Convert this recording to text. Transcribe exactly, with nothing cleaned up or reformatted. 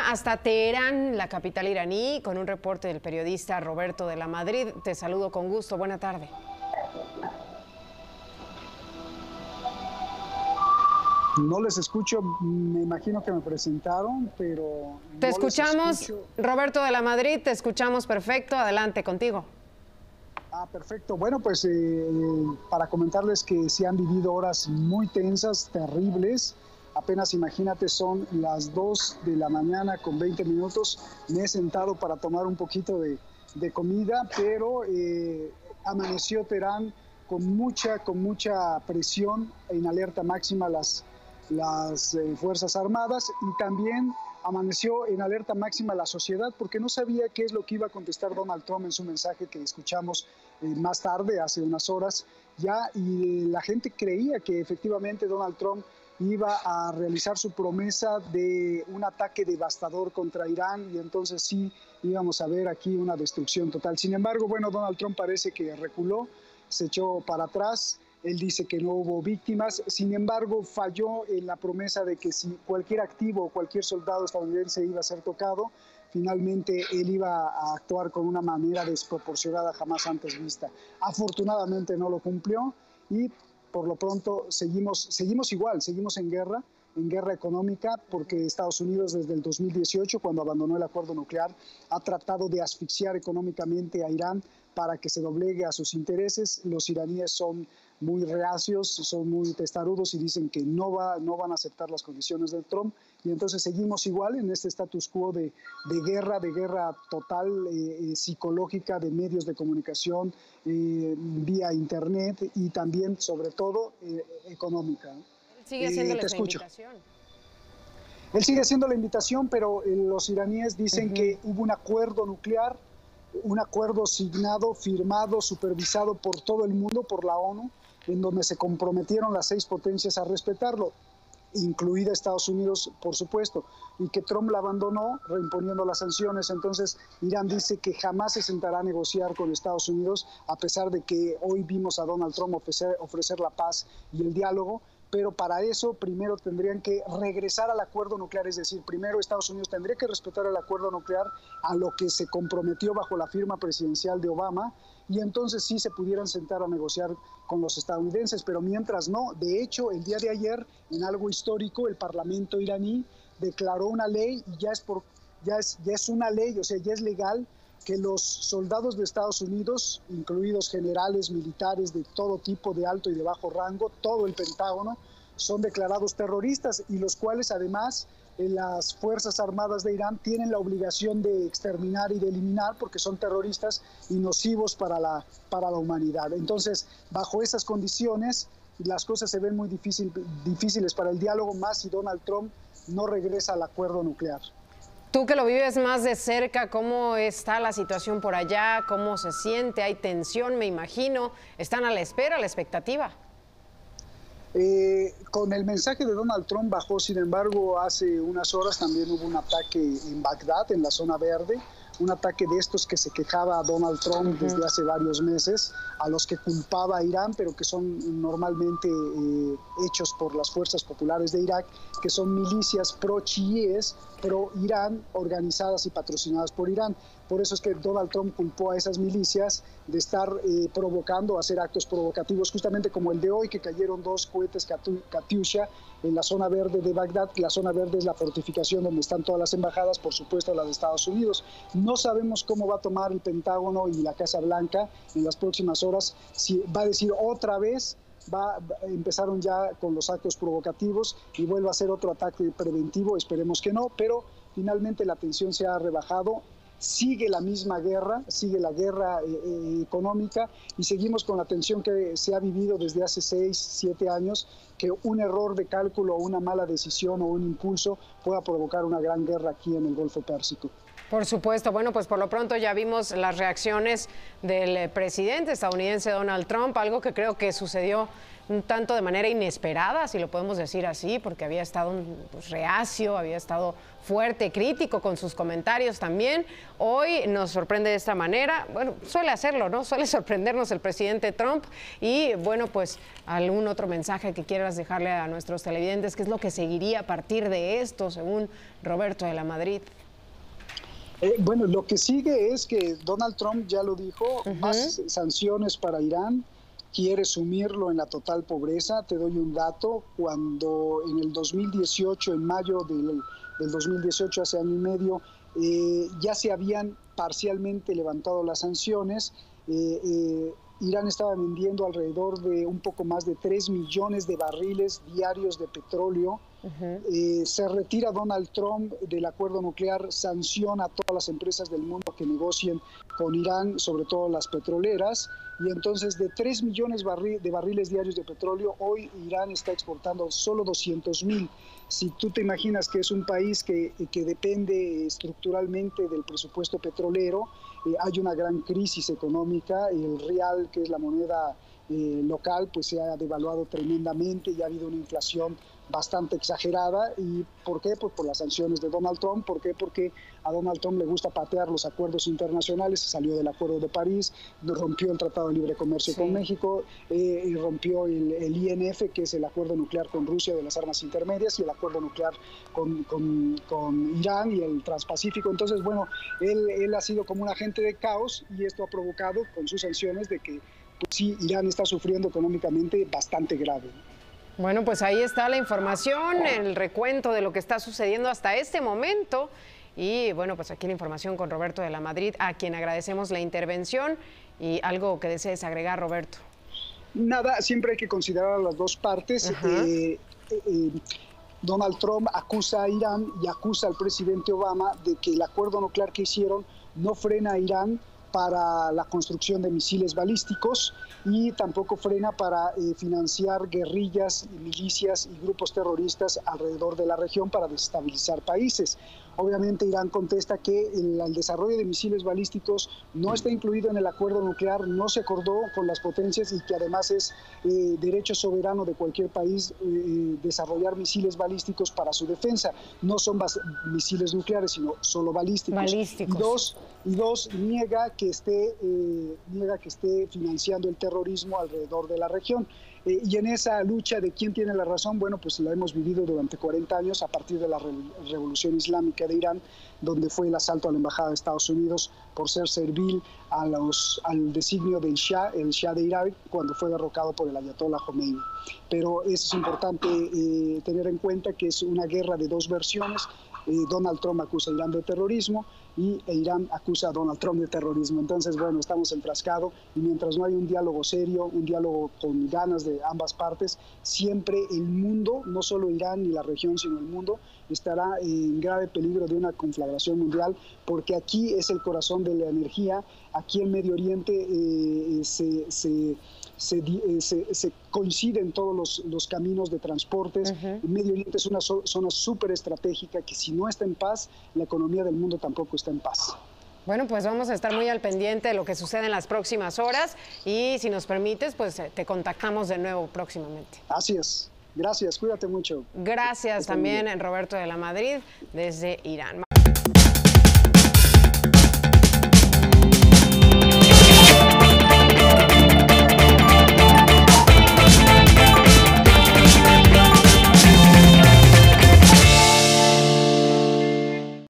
hasta Teherán, la capital iraní, con un reporte del periodista Roberto de la Madrid. Te saludo con gusto. Buena tarde. No les escucho, me imagino que me presentaron, pero... Te no escuchamos, escucho. Roberto de la Madrid, te escuchamos perfecto. Adelante, contigo. Ah, perfecto. Bueno, pues eh, para comentarles que sí han vivido horas muy tensas, terribles. Apenas imagínate, son las dos de la mañana con veinte minutos. Me he sentado para tomar un poquito de, de comida, pero eh, amaneció Teherán con mucha, con mucha presión, en alerta máxima las, las eh, Fuerzas Armadas, y también amaneció en alerta máxima la sociedad, porque no sabía qué es lo que iba a contestar Donald Trump en su mensaje que escuchamos eh, más tarde, hace unas horas ya, y la gente creía que efectivamente Donald Trump iba a realizar su promesa de un ataque devastador contra Irán, y entonces sí íbamos a ver aquí una destrucción total. Sin embargo, bueno, Donald Trump parece que reculó, se echó para atrás. Él dice que no hubo víctimas, sin embargo falló en la promesa de que si cualquier activo o cualquier soldado estadounidense iba a ser tocado, finalmente él iba a actuar con una manera desproporcionada jamás antes vista. Afortunadamente no lo cumplió y por lo pronto seguimos, seguimos igual, seguimos en guerra, en guerra económica, porque Estados Unidos desde el dos mil dieciocho, cuando abandonó el acuerdo nuclear, ha tratado de asfixiar económicamente a Irán para que se doblegue a sus intereses. Los iraníes son muy reacios, son muy testarudos y dicen que no, va, no van a aceptar las condiciones del Trump, y entonces seguimos igual en este status quo de, de guerra, de guerra total, eh, psicológica, de medios de comunicación, eh, vía internet y también, sobre todo, eh, económica. Sigue haciendo eh, la invitación. Él sigue haciendo la invitación, pero eh, los iraníes dicen uh-huh. que hubo un acuerdo nuclear, un acuerdo signado, firmado, supervisado por todo el mundo, por la ONU, en donde se comprometieron las seis potencias a respetarlo, incluida Estados Unidos, por supuesto, y que Trump la abandonó reimponiendo las sanciones. Entonces, Irán dice que jamás se sentará a negociar con Estados Unidos, a pesar de que hoy vimos a Donald Trump ofrecer, ofrecer la paz y el diálogo, pero para eso primero tendrían que regresar al acuerdo nuclear, es decir, primero Estados Unidos tendría que respetar el acuerdo nuclear a lo que se comprometió bajo la firma presidencial de Obama, y entonces sí se pudieran sentar a negociar con los estadounidenses, pero mientras no. De hecho, el día de ayer, en algo histórico, el Parlamento iraní declaró una ley, y ya es, por, ya es, ya es una ley, o sea, ya es legal, que los soldados de Estados Unidos, incluidos generales, militares de todo tipo, de alto y de bajo rango, todo el Pentágono, son declarados terroristas, y los cuales además las Fuerzas Armadas de Irán tienen la obligación de exterminar y de eliminar, porque son terroristas y nocivos para la, para la humanidad. Entonces, bajo esas condiciones, las cosas se ven muy difícil, difíciles para el diálogo, más si Donald Trump no regresa al acuerdo nuclear. Tú que lo vives más de cerca, ¿cómo está la situación por allá? ¿Cómo se siente? ¿Hay tensión, me imagino? ¿Están a la espera, a la expectativa? Eh, con el mensaje de Donald Trump bajó. Sin embargo, hace unas horas también hubo un ataque en Bagdad, en la zona verde, un ataque de estos que se quejaba a Donald Trump desde hace varios meses, a los que culpaba a Irán, pero que son normalmente eh, hechos por las fuerzas populares de Irak, que son milicias pro-chiíes, pro-Irán, organizadas y patrocinadas por Irán. Por eso es que Donald Trump culpó a esas milicias de estar eh, provocando, hacer actos provocativos, justamente como el de hoy, que cayeron dos cohetes Katyusha en la zona verde de Bagdad. La zona verde es la fortificación donde están todas las embajadas, por supuesto la de Estados Unidos. No sabemos cómo va a tomar el Pentágono y la Casa Blanca en las próximas horas, si va a decir otra vez, va, empezaron ya con los actos provocativos y vuelve a hacer otro ataque preventivo, esperemos que no, pero finalmente la tensión se ha rebajado. Sigue la misma guerra, sigue la guerra eh, económica, y seguimos con la tensión que se ha vivido desde hace seis, siete años, que un error de cálculo, una mala decisión o un impulso pueda provocar una gran guerra aquí en el Golfo Pérsico. Por supuesto. Bueno, pues por lo pronto ya vimos las reacciones del presidente estadounidense Donald Trump, algo que creo que sucedió un tanto de manera inesperada, si lo podemos decir así, porque había estado pues, reacio, había estado fuerte, crítico con sus comentarios también. Hoy nos sorprende de esta manera. Bueno, suele hacerlo, ¿no? Suele sorprendernos el presidente Trump. Y bueno, pues algún otro mensaje que quieras dejarle a nuestros televidentes, ¿qué es lo que seguiría a partir de esto, según Roberto de la Madrid? Eh, bueno, lo que sigue es que Donald Trump ya lo dijo, uh-huh. más sanciones para Irán, quiere sumirlo en la total pobreza. Te doy un dato, cuando en el dos mil dieciocho, en mayo del, del dos mil dieciocho, hace año y medio, eh, ya se habían parcialmente levantado las sanciones. Eh, eh, Irán estaba vendiendo alrededor de un poco más de tres millones de barriles diarios de petróleo. Uh-huh. eh, se retira Donald Trump del acuerdo nuclear, sanciona a todas las empresas del mundo que negocien con Irán, sobre todo las petroleras, y entonces de tres millones barri- de barriles diarios de petróleo, hoy Irán está exportando solo doscientos mil. Si tú te imaginas que es un país que, que depende estructuralmente del presupuesto petrolero, eh, hay una gran crisis económica, el rial, que es la moneda eh, local, pues se ha devaluado tremendamente y ha habido una inflación bastante exagerada. ¿Y por qué? Pues por las sanciones de Donald Trump. ¿Por qué? Porque a Donald Trump le gusta patear los acuerdos internacionales, salió del Acuerdo de París, rompió el Tratado de Libre Comercio sí. con México, eh, y rompió el, el I N F, que es el acuerdo nuclear con Rusia de las armas intermedias, y el acuerdo nuclear con, con, con Irán y el Transpacífico. Entonces, bueno, él, él ha sido como un agente de caos, y esto ha provocado con sus sanciones de que pues, sí, Irán está sufriendo económicamente bastante grave. Bueno, pues ahí está la información, el recuento de lo que está sucediendo hasta este momento. Y bueno, pues aquí la información con Roberto de la Madrid, a quien agradecemos la intervención. Y algo que desees agregar, Roberto. Nada, siempre hay que considerar a las dos partes. Eh, eh, Donald Trump acusa a Irán y acusa al presidente Obama de que el acuerdo nuclear que hicieron no frena a Irán para la construcción de misiles balísticos y tampoco frena para eh, financiar guerrillas, milicias y grupos terroristas alrededor de la región para desestabilizar países. Obviamente Irán contesta que el, el desarrollo de misiles balísticos no está incluido en el acuerdo nuclear, no se acordó con las potencias y que además es eh, derecho soberano de cualquier país eh, desarrollar misiles balísticos para su defensa. No son misiles nucleares, sino solo balísticos. balísticos. Y dos, y dos niega que esté eh, niega que esté financiando el terrorismo alrededor de la región. Eh, y en esa lucha de quién tiene la razón, bueno, pues la hemos vivido durante cuarenta años a partir de la re Revolución Islámica de Irán, donde fue el asalto a la Embajada de Estados Unidos por ser servil a los, al designio del Shah, el Shah de Irán, cuando fue derrocado por el Ayatollah Khomeini. Pero es importante eh, tener en cuenta que es una guerra de dos versiones. Eh, Donald Trump acusa a Irán de terrorismo y Irán acusa a Donald Trump de terrorismo. Entonces, bueno, estamos enfrascados y mientras no hay un diálogo serio, un diálogo con ganas de ambas partes, siempre el mundo, no solo Irán ni la región, sino el mundo, estará en grave peligro de una conflagración mundial, porque aquí es el corazón de la energía, aquí en Medio Oriente eh, se... se Se, se, se coinciden todos los, los caminos de transportes. Uh-huh. El Medio Oriente es una so, zona súper estratégica que si no está en paz, la economía del mundo tampoco está en paz. Bueno, pues vamos a estar muy al pendiente de lo que sucede en las próximas horas y si nos permites, pues te contactamos de nuevo próximamente. Así es. Gracias, cuídate mucho. Gracias también, Roberto de la Madrid, desde Irán.